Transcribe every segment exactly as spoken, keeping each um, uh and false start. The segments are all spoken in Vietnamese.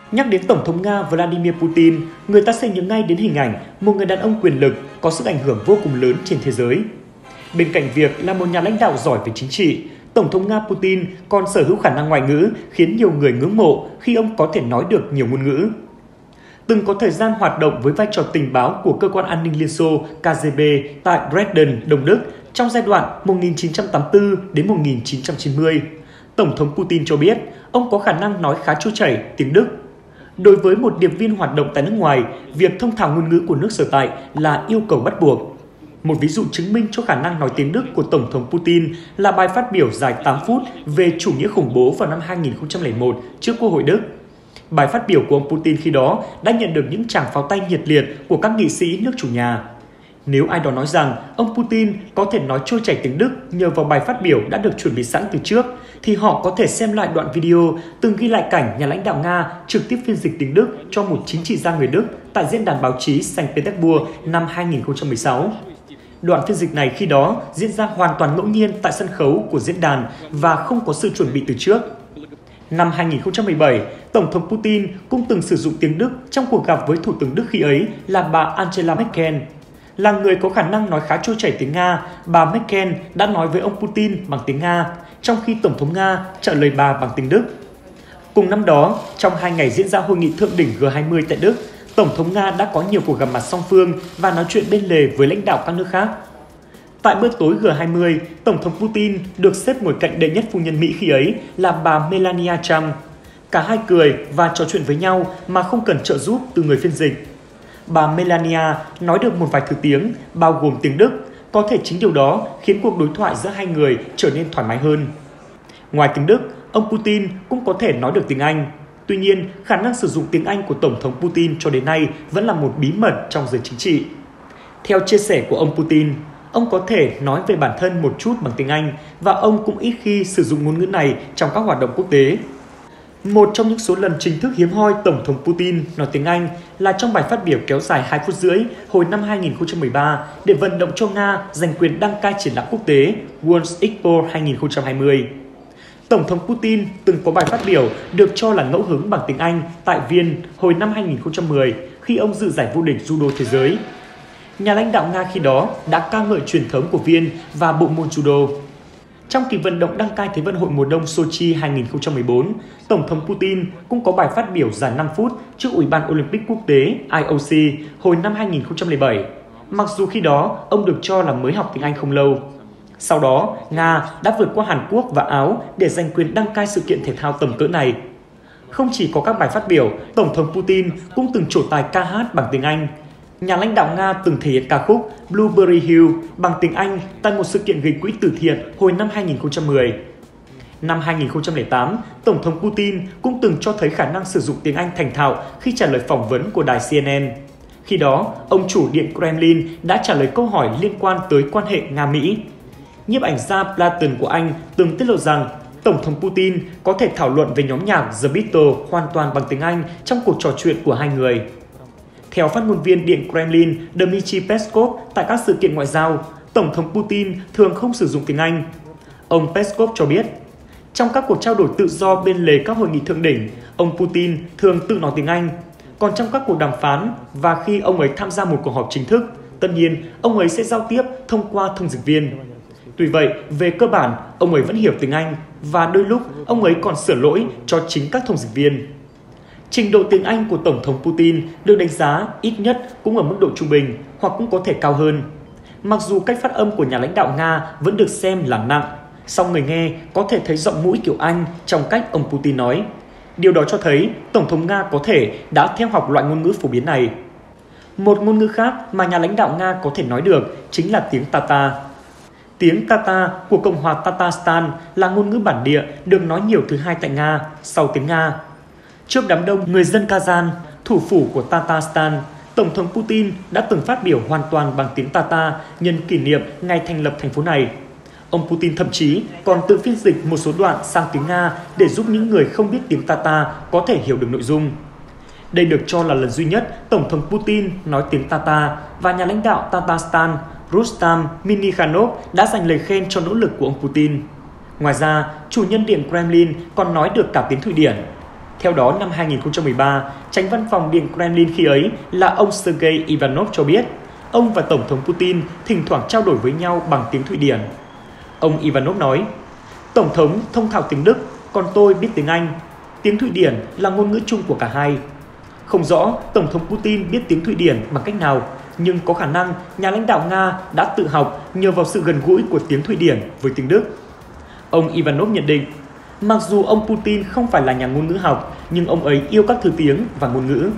Nhắc đến Tổng thống Nga Vladimir Putin, người ta sẽ nhớ ngay đến hình ảnh một người đàn ông quyền lực có sức ảnh hưởng vô cùng lớn trên thế giới. Bên cạnh việc là một nhà lãnh đạo giỏi về chính trị, Tổng thống Nga Putin còn sở hữu khả năng ngoại ngữ khiến nhiều người ngưỡng mộ khi ông có thể nói được nhiều ngôn ngữ. Từng có thời gian hoạt động với vai trò tình báo của Cơ quan An ninh Liên Xô K G B tại Dresden, Đông Đức trong giai đoạn một nghìn chín trăm tám mươi tư đến một nghìn chín trăm chín mươi, Tổng thống Putin cho biết ông có khả năng nói khá trôi chảy tiếng Đức. Đối với một điệp viên hoạt động tại nước ngoài, việc thông thạo ngôn ngữ của nước sở tại là yêu cầu bắt buộc. Một ví dụ chứng minh cho khả năng nói tiếng Đức của Tổng thống Putin là bài phát biểu dài tám phút về chủ nghĩa khủng bố vào năm hai nghìn không trăm lẻ một trước Quốc hội Đức. Bài phát biểu của ông Putin khi đó đã nhận được những tràng pháo tay nhiệt liệt của các nghị sĩ nước chủ nhà. Nếu ai đó nói rằng ông Putin có thể nói trôi chảy tiếng Đức nhờ vào bài phát biểu đã được chuẩn bị sẵn từ trước, thì họ có thể xem lại đoạn video từng ghi lại cảnh nhà lãnh đạo Nga trực tiếp phiên dịch tiếng Đức cho một chính trị gia người Đức tại diễn đàn báo chí Saint Petersburg năm hai nghìn không trăm mười sáu. Đoạn phiên dịch này khi đó diễn ra hoàn toàn ngẫu nhiên tại sân khấu của diễn đàn và không có sự chuẩn bị từ trước. Năm hai nghìn không trăm mười bảy, Tổng thống Putin cũng từng sử dụng tiếng Đức trong cuộc gặp với Thủ tướng Đức khi ấy là bà Angela Merkel. Là người có khả năng nói khá trôi chảy tiếng Nga, bà Merkel đã nói với ông Putin bằng tiếng Nga, trong khi Tổng thống Nga trả lời bà bằng tiếng Đức. Cùng năm đó, trong hai ngày diễn ra hội nghị thượng đỉnh G hai mươi tại Đức, Tổng thống Nga đã có nhiều cuộc gặp mặt song phương và nói chuyện bên lề với lãnh đạo các nước khác. Tại bữa tối G hai mươi, Tổng thống Putin được xếp ngồi cạnh đệ nhất phu nhân Mỹ khi ấy là bà Melania Trump. Cả hai cười và trò chuyện với nhau mà không cần trợ giúp từ người phiên dịch. Bà Melania nói được một vài thứ tiếng, bao gồm tiếng Đức, có thể chính điều đó khiến cuộc đối thoại giữa hai người trở nên thoải mái hơn. Ngoài tiếng Đức, ông Putin cũng có thể nói được tiếng Anh. Tuy nhiên, khả năng sử dụng tiếng Anh của Tổng thống Putin cho đến nay vẫn là một bí mật trong giới chính trị. Theo chia sẻ của ông Putin, ông có thể nói về bản thân một chút bằng tiếng Anh và ông cũng ít khi sử dụng ngôn ngữ này trong các hoạt động quốc tế. Một trong những số lần chính thức hiếm hoi Tổng thống Putin nói tiếng Anh là trong bài phát biểu kéo dài hai phút rưỡi hồi năm hai nghìn không trăm mười ba để vận động cho Nga giành quyền đăng cai triển lãm quốc tế World Expo hai không hai không. Tổng thống Putin từng có bài phát biểu được cho là ngẫu hứng bằng tiếng Anh tại Viên hồi năm hai nghìn không trăm mười khi ông dự giải vô địch judo thế giới. Nhà lãnh đạo Nga khi đó đã ca ngợi truyền thống của Viên và bộ môn judo. Trong kỳ vận động đăng cai Thế vận hội mùa đông Sochi hai nghìn không trăm mười bốn, Tổng thống Putin cũng có bài phát biểu dài năm phút trước Ủy ban Olympic Quốc tế I O C hồi năm hai nghìn không trăm lẻ bảy, mặc dù khi đó ông được cho là mới học tiếng Anh không lâu. Sau đó, Nga đã vượt qua Hàn Quốc và Áo để giành quyền đăng cai sự kiện thể thao tầm cỡ này. Không chỉ có các bài phát biểu, Tổng thống Putin cũng từng trổ tài ca hát bằng tiếng Anh. Nhà lãnh đạo Nga từng thể hiện ca khúc Blueberry Hill bằng tiếng Anh tại một sự kiện gây quỹ từ thiện hồi năm hai nghìn không trăm mười. Năm hai nghìn không trăm lẻ tám, Tổng thống Putin cũng từng cho thấy khả năng sử dụng tiếng Anh thành thạo khi trả lời phỏng vấn của đài C N N. Khi đó, ông chủ Điện Kremlin đã trả lời câu hỏi liên quan tới quan hệ Nga-Mỹ. Nhiếp ảnh gia Platon của Anh từng tiết lộ rằng Tổng thống Putin có thể thảo luận về nhóm nhạc The Beatles hoàn toàn bằng tiếng Anh trong cuộc trò chuyện của hai người. Theo phát ngôn viên Điện Kremlin Dmitry Peskov tại các sự kiện ngoại giao, Tổng thống Putin thường không sử dụng tiếng Anh. Ông Peskov cho biết, trong các cuộc trao đổi tự do bên lề các hội nghị thượng đỉnh, ông Putin thường tự nói tiếng Anh. Còn trong các cuộc đàm phán và khi ông ấy tham gia một cuộc họp chính thức, tất nhiên ông ấy sẽ giao tiếp thông qua thông dịch viên. Tuy vậy, về cơ bản, ông ấy vẫn hiểu tiếng Anh và đôi lúc ông ấy còn sửa lỗi cho chính các thông dịch viên. Trình độ tiếng Anh của Tổng thống Putin được đánh giá ít nhất cũng ở mức độ trung bình hoặc cũng có thể cao hơn. Mặc dù cách phát âm của nhà lãnh đạo Nga vẫn được xem là nặng, song người nghe có thể thấy giọng mũi kiểu Anh trong cách ông Putin nói. Điều đó cho thấy Tổng thống Nga có thể đã theo học loại ngôn ngữ phổ biến này. Một ngôn ngữ khác mà nhà lãnh đạo Nga có thể nói được chính là tiếng Tatar. Tiếng Tatar của Cộng hòa Tatarstan là ngôn ngữ bản địa được nói nhiều thứ hai tại Nga sau tiếng Nga. Trước đám đông người dân Kazan, thủ phủ của Tatarstan, Tổng thống Putin đã từng phát biểu hoàn toàn bằng tiếng Tatar nhân kỷ niệm ngày thành lập thành phố này. Ông Putin thậm chí còn tự phiên dịch một số đoạn sang tiếng Nga để giúp những người không biết tiếng Tatar có thể hiểu được nội dung. Đây được cho là lần duy nhất Tổng thống Putin nói tiếng Tatar và nhà lãnh đạo Tatarstan Rustam Minnikhanov đã dành lời khen cho nỗ lực của ông Putin. Ngoài ra, chủ nhân Điện Kremlin còn nói được cả tiếng Thụy Điển. Theo đó, năm hai nghìn không trăm mười ba, Chánh văn phòng Điện Kremlin khi ấy là ông Sergei Ivanov cho biết, ông và Tổng thống Putin thỉnh thoảng trao đổi với nhau bằng tiếng Thụy Điển. Ông Ivanov nói, Tổng thống thông thạo tiếng Đức, còn tôi biết tiếng Anh. Tiếng Thụy Điển là ngôn ngữ chung của cả hai. Không rõ Tổng thống Putin biết tiếng Thụy Điển bằng cách nào, nhưng có khả năng nhà lãnh đạo Nga đã tự học nhờ vào sự gần gũi của tiếng Thụy Điển với tiếng Đức. Ông Ivanov nhận định, mặc dù ông Putin không phải là nhà ngôn ngữ học, nhưng ông ấy yêu các thứ tiếng và ngôn ngữ.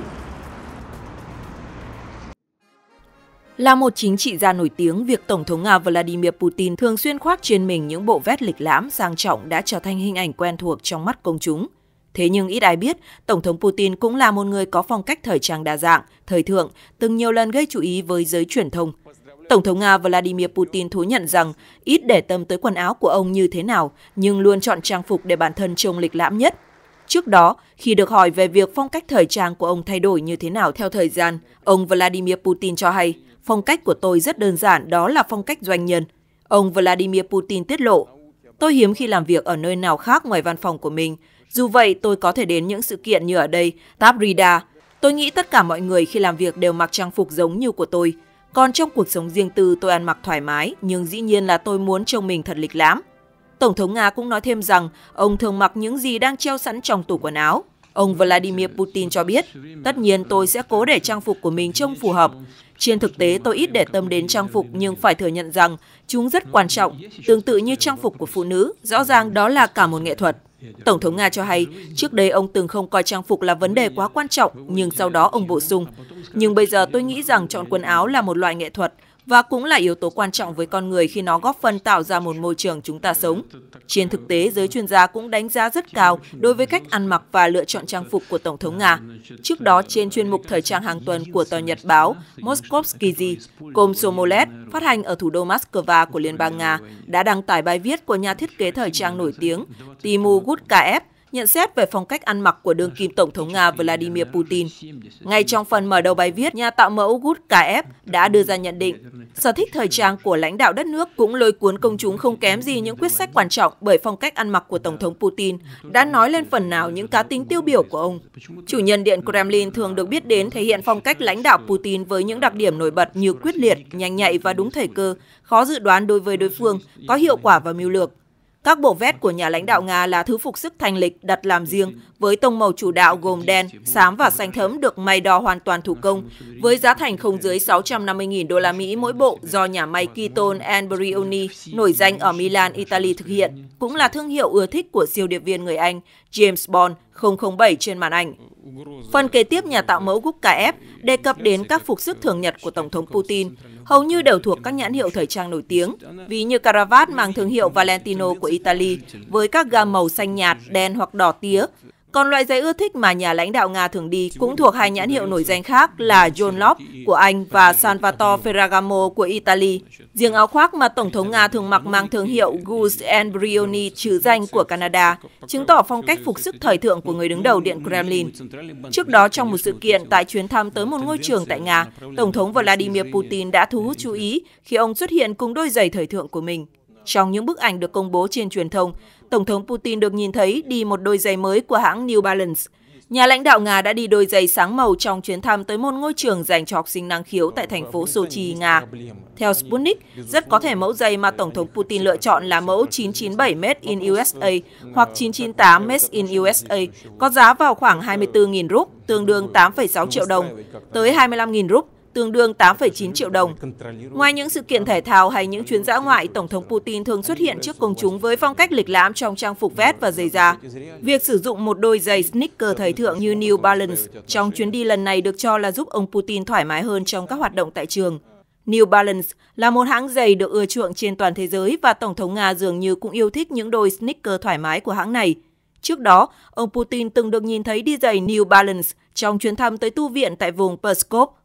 Là một chính trị gia nổi tiếng, việc Tổng thống Nga Vladimir Putin thường xuyên khoác trên mình những bộ vest lịch lãm sang trọng đã trở thành hình ảnh quen thuộc trong mắt công chúng. Thế nhưng ít ai biết, Tổng thống Putin cũng là một người có phong cách thời trang đa dạng, thời thượng, từng nhiều lần gây chú ý với giới truyền thông. Tổng thống Nga Vladimir Putin thú nhận rằng ít để tâm tới quần áo của ông như thế nào, nhưng luôn chọn trang phục để bản thân trông lịch lãm nhất. Trước đó, khi được hỏi về việc phong cách thời trang của ông thay đổi như thế nào theo thời gian, ông Vladimir Putin cho hay, phong cách của tôi rất đơn giản, đó là phong cách doanh nhân. Ông Vladimir Putin tiết lộ, tôi hiếm khi làm việc ở nơi nào khác ngoài văn phòng của mình. Dù vậy, tôi có thể đến những sự kiện như ở đây, Tavrida. Tôi nghĩ tất cả mọi người khi làm việc đều mặc trang phục giống như của tôi. Còn trong cuộc sống riêng tư, tôi ăn mặc thoải mái, nhưng dĩ nhiên là tôi muốn trông mình thật lịch lãm. Tổng thống Nga cũng nói thêm rằng ông thường mặc những gì đang treo sẵn trong tủ quần áo. Ông Vladimir Putin cho biết, tất nhiên tôi sẽ cố để trang phục của mình trông phù hợp. Trên thực tế, tôi ít để tâm đến trang phục nhưng phải thừa nhận rằng chúng rất quan trọng, tương tự như trang phục của phụ nữ, rõ ràng đó là cả một nghệ thuật. Tổng thống Nga cho hay, trước đây ông từng không coi trang phục là vấn đề quá quan trọng, nhưng sau đó ông bổ sung. Nhưng bây giờ tôi nghĩ rằng chọn quần áo là một loại nghệ thuật, và cũng là yếu tố quan trọng với con người khi nó góp phần tạo ra một môi trường chúng ta sống. Trên thực tế, giới chuyên gia cũng đánh giá rất cao đối với cách ăn mặc và lựa chọn trang phục của Tổng thống Nga. Trước đó, trên chuyên mục thời trang hàng tuần của tờ nhật báo Moskovsky Komsomolet, phát hành ở thủ đô Moscow của Liên bang Nga, đã đăng tải bài viết của nhà thiết kế thời trang nổi tiếng Timur Gutkaev, nhận xét về phong cách ăn mặc của đương kim Tổng thống Nga Vladimir Putin. Ngay trong phần mở đầu bài viết, nhà tạo mẫu Gutkaev đã đưa ra nhận định, sở thích thời trang của lãnh đạo đất nước cũng lôi cuốn công chúng không kém gì những quyết sách quan trọng, bởi phong cách ăn mặc của Tổng thống Putin đã nói lên phần nào những cá tính tiêu biểu của ông. Chủ nhân Điện Kremlin thường được biết đến thể hiện phong cách lãnh đạo Putin với những đặc điểm nổi bật như quyết liệt, nhanh nhạy và đúng thời cơ, khó dự đoán đối với đối phương, có hiệu quả và mưu lược. Các bộ vest của nhà lãnh đạo Nga là thứ phục sức thanh lịch đặt làm riêng, với tông màu chủ đạo gồm đen, xám và xanh thẫm được may đo hoàn toàn thủ công, với giá thành không dưới sáu trăm năm mươi nghìn đô la Mỹ mỗi bộ do nhà may Kiton and Brioni nổi danh ở Milan, Italy thực hiện, cũng là thương hiệu ưa thích của siêu điệp viên người Anh James Bond không không bảy trên màn ảnh. Phần kế tiếp, nhà tạo mẫu Gutkaev đề cập đến các phục sức thường nhật của Tổng thống Putin, hầu như đều thuộc các nhãn hiệu thời trang nổi tiếng, ví như caravat mang thương hiệu Valentino của Italy với các gam màu xanh nhạt, đen hoặc đỏ tía. Còn loại giày ưa thích mà nhà lãnh đạo Nga thường đi cũng thuộc hai nhãn hiệu nổi danh khác là John Lobb của Anh và Salvatore Ferragamo của Italy. Riêng áo khoác mà Tổng thống Nga thường mặc mang thương hiệu Goose and Brioni trứ danh của Canada, chứng tỏ phong cách phục sức thời thượng của người đứng đầu Điện Kremlin. Trước đó, trong một sự kiện tại chuyến thăm tới một ngôi trường tại Nga, Tổng thống Vladimir Putin đã thu hút chú ý khi ông xuất hiện cùng đôi giày thời thượng của mình. Trong những bức ảnh được công bố trên truyền thông, Tổng thống Putin được nhìn thấy đi một đôi giày mới của hãng New Balance. Nhà lãnh đạo Nga đã đi đôi giày sáng màu trong chuyến thăm tới một ngôi trường dành cho học sinh năng khiếu tại thành phố Sochi, Nga. Theo Sputnik, rất có thể mẫu giày mà Tổng thống Putin lựa chọn là mẫu chín chín bảy Made in u ét a hoặc chín chín tám Made in u ét a, có giá vào khoảng hai mươi tư nghìn rúp, tương đương tám phẩy sáu triệu đồng, tới hai mươi lăm nghìn rúp, tương đương tám phẩy chín triệu đồng. Ngoài những sự kiện thể thao hay những chuyến dã ngoại, Tổng thống Putin thường xuất hiện trước công chúng với phong cách lịch lãm trong trang phục vest và giày da. Việc sử dụng một đôi giày sneaker thời thượng như New Balance trong chuyến đi lần này được cho là giúp ông Putin thoải mái hơn trong các hoạt động tại trường. New Balance là một hãng giày được ưa chuộng trên toàn thế giới và Tổng thống Nga dường như cũng yêu thích những đôi sneaker thoải mái của hãng này. Trước đó, ông Putin từng được nhìn thấy đi giày New Balance trong chuyến thăm tới tu viện tại vùng Pskov.